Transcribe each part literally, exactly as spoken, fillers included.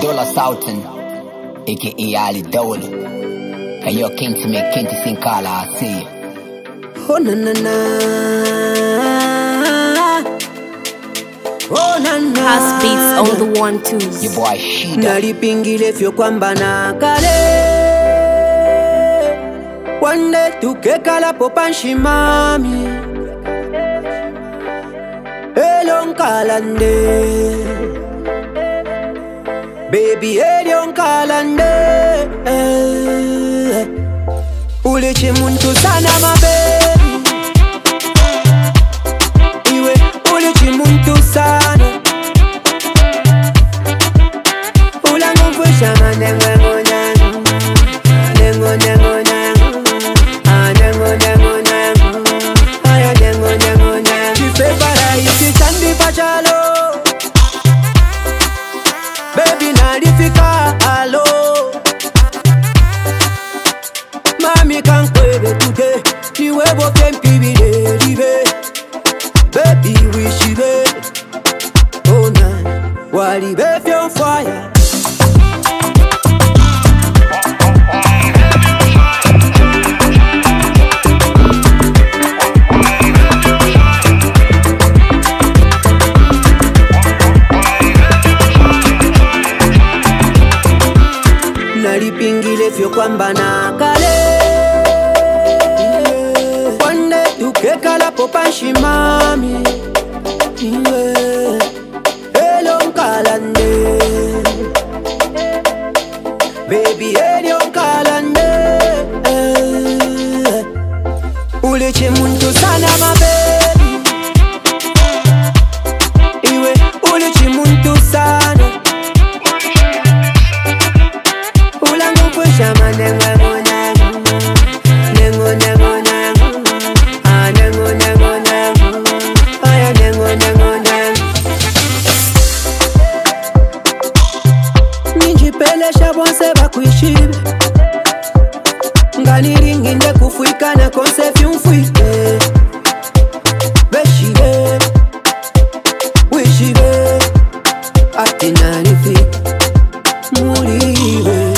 Dollar Southern, aka Ali Dole. And you're king to me, king to sing Kala, I see you. Oh na na na, oh na na. House beats on the one twos. Your boy Shida. Nalipingile fyo kwamba na kale wande tukekala popanshi mami Elon kalande Baby Elon kalande eh. Ule chimuntu sana my baby Iwe ule chimuntu sana Ula nguvu shama nengo nengo Nengo nengo nengo Ah nengo nengo nengo Aya nengo nengo nengo Kife para yuki chandi pachalo Baby nalifika alo Mami kankwebe tuke Niwe boke mpibide libe Baby wishibe Oh na Walibe fyon fire Nalipingile fyo kwamba na kale wande tukekala popanshi mami Elon kalande Baby Elon kalande Ule chimuntu sana my baby Iwe ule chimuntu sana Shama nengo nengo nengo nengo nengo ah nengo nengo nengo aya nengo nengo nengo Ninjipelesha bonse bakuishibe Nganiringinde kufuika na konsefi umfuike Beshibe Wishibe Atinanifika Muribe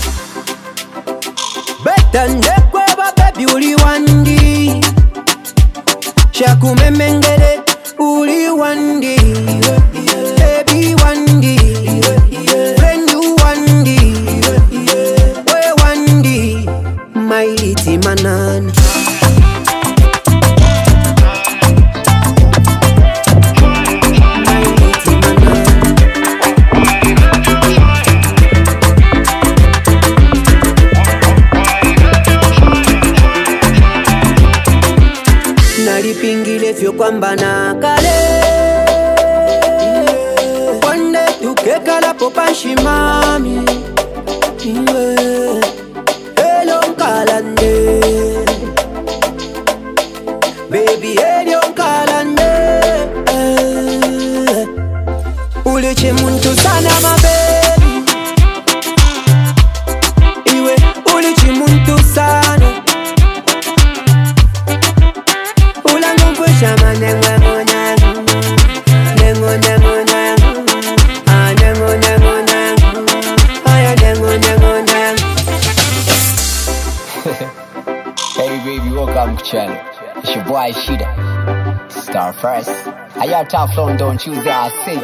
Tandekwe ba baby uli wandi Shakume mengele uli wandi Baby wandi Friend you wandi We wandi Mailiti manana Nalipingile fyo kwamba na kale wande tukekala popanshi mami Elon kalande Baby Elon kalande Ule chimuntu sana my baby Iwe ule chimuntu sana Shama nengo nengo nengo nengo nengo ah nengo nengo nengo aya nengo nengo nengo Hey baby, welcome to the channel. It's your boy Shida. Starface. I got top flow down Tuesday, I see.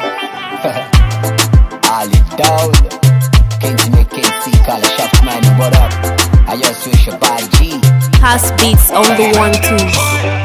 I live down. Can't you make K C call a shop man, what up? I just wish your body G. House beats on the one twos.